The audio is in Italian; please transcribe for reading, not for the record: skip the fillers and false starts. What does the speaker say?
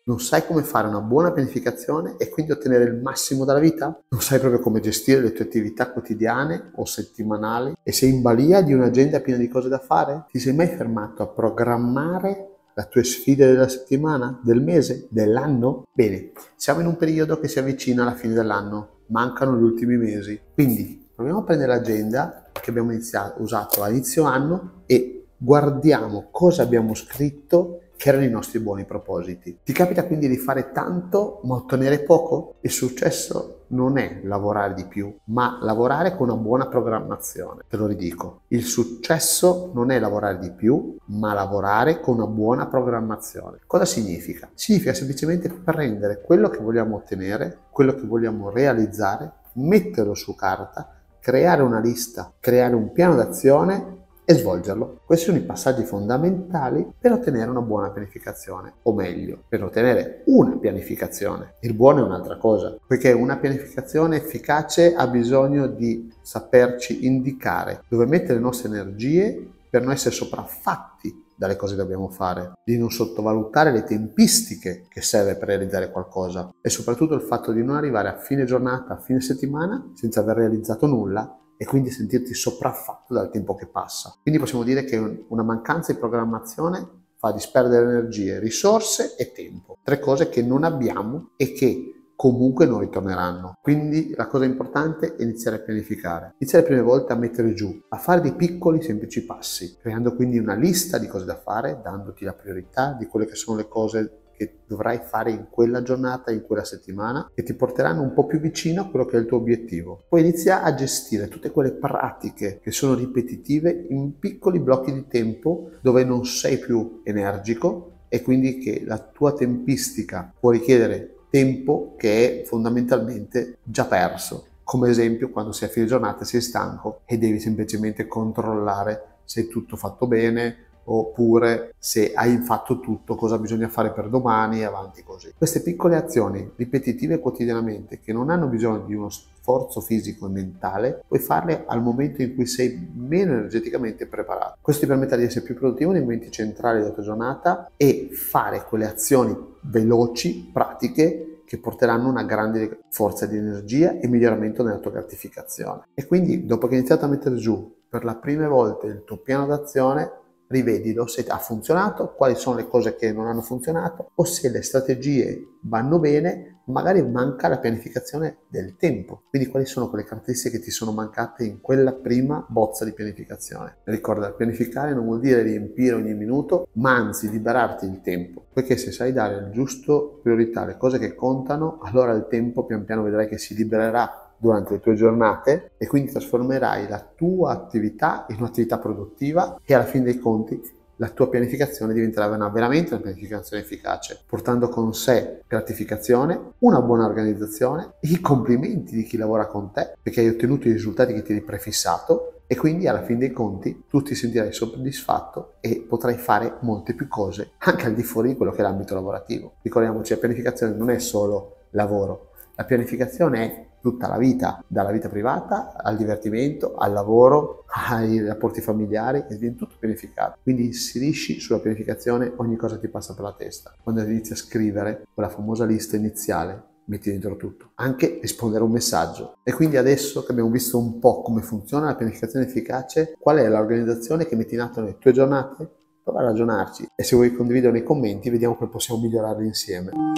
Non sai come fare una buona pianificazione e quindi ottenere il massimo dalla vita? Non sai proprio come gestire le tue attività quotidiane o settimanali e sei in balia di un'agenda piena di cose da fare? Ti sei mai fermato a programmare le tue sfide della settimana, del mese, dell'anno? Bene, siamo in un periodo che si avvicina alla fine dell'anno, mancano gli ultimi mesi, quindi proviamo a prendere l'agenda che abbiamo usato a inizio anno e guardiamo cosa abbiamo scritto che erano i nostri buoni propositi. Ti capita quindi di fare tanto ma ottenere poco? Il successo non è lavorare di più, ma lavorare con una buona programmazione. Te lo ridico. Il successo non è lavorare di più, ma lavorare con una buona programmazione. Cosa significa? Significa semplicemente prendere quello che vogliamo ottenere, quello che vogliamo realizzare, metterlo su carta, creare una lista, creare un piano d'azione e svolgerlo. Questi sono i passaggi fondamentali per ottenere una buona pianificazione, o meglio, per ottenere una pianificazione. Il buono è un'altra cosa, poiché una pianificazione efficace ha bisogno di saperci indicare dove mettere le nostre energie per non essere sopraffatti dalle cose che dobbiamo fare, di non sottovalutare le tempistiche che serve per realizzare qualcosa e soprattutto il fatto di non arrivare a fine giornata, a fine settimana senza aver realizzato nulla e quindi sentirti sopraffatto dal tempo che passa. Quindi possiamo dire che una mancanza di programmazione fa disperdere energie, risorse e tempo. 3 cose che non abbiamo e che comunque non ritorneranno. Quindi la cosa importante è iniziare a pianificare. Iniziare le prime volte a mettere giù, a fare dei piccoli semplici passi, creando quindi una lista di cose da fare, dandoti la priorità di quelle che sono le cose che dovrai fare in quella giornata, in quella settimana, che ti porteranno un po' più vicino a quello che è il tuo obiettivo. Poi inizia a gestire tutte quelle pratiche che sono ripetitive in piccoli blocchi di tempo dove non sei più energico e quindi che la tua tempistica può richiedere tempo che è fondamentalmente già perso. Come esempio quando sei a fine giornata sei stanco e devi semplicemente controllare se è tutto fatto bene, oppure se hai fatto tutto, cosa bisogna fare per domani e avanti così. Queste piccole azioni ripetitive quotidianamente che non hanno bisogno di uno sforzo fisico e mentale, puoi farle al momento in cui sei meno energeticamente preparato. Questo ti permette di essere più produttivo nei momenti centrali della tua giornata e fare quelle azioni veloci, pratiche, che porteranno una grande forza di energia e miglioramento nella tua gratificazione. E quindi dopo che hai iniziato a mettere giù per la prima volta il tuo piano d'azione, rivedilo se ha funzionato, quali sono le cose che non hanno funzionato o se le strategie vanno bene, magari manca la pianificazione del tempo. Quindi quali sono quelle caratteristiche che ti sono mancate in quella prima bozza di pianificazione. Ricorda, pianificare non vuol dire riempire ogni minuto, ma anzi liberarti il tempo, perché se sai dare il giusto priorità alle cose che contano, allora il tempo pian piano vedrai che si libererà durante le tue giornate e quindi trasformerai la tua attività in un'attività produttiva e alla fine dei conti la tua pianificazione diventerà veramente una pianificazione efficace, portando con sé gratificazione, una buona organizzazione, i complimenti di chi lavora con te perché hai ottenuto i risultati che ti eri prefissato e quindi alla fine dei conti tu ti sentirai soddisfatto e potrai fare molte più cose anche al di fuori di quello che è l'ambito lavorativo. Ricordiamoci, la pianificazione non è solo lavoro, la pianificazione è tutta la vita, dalla vita privata al divertimento, al lavoro, ai rapporti familiari, e viene tutto pianificato. Quindi inserisci sulla pianificazione ogni cosa che ti passa per la testa. Quando inizi a scrivere quella famosa lista iniziale, metti dentro tutto, anche rispondere a un messaggio. E quindi adesso che abbiamo visto un po' come funziona la pianificazione efficace, qual è l'organizzazione che metti in atto nelle tue giornate? Prova a ragionarci e se vuoi condividere nei commenti vediamo come possiamo migliorarli insieme.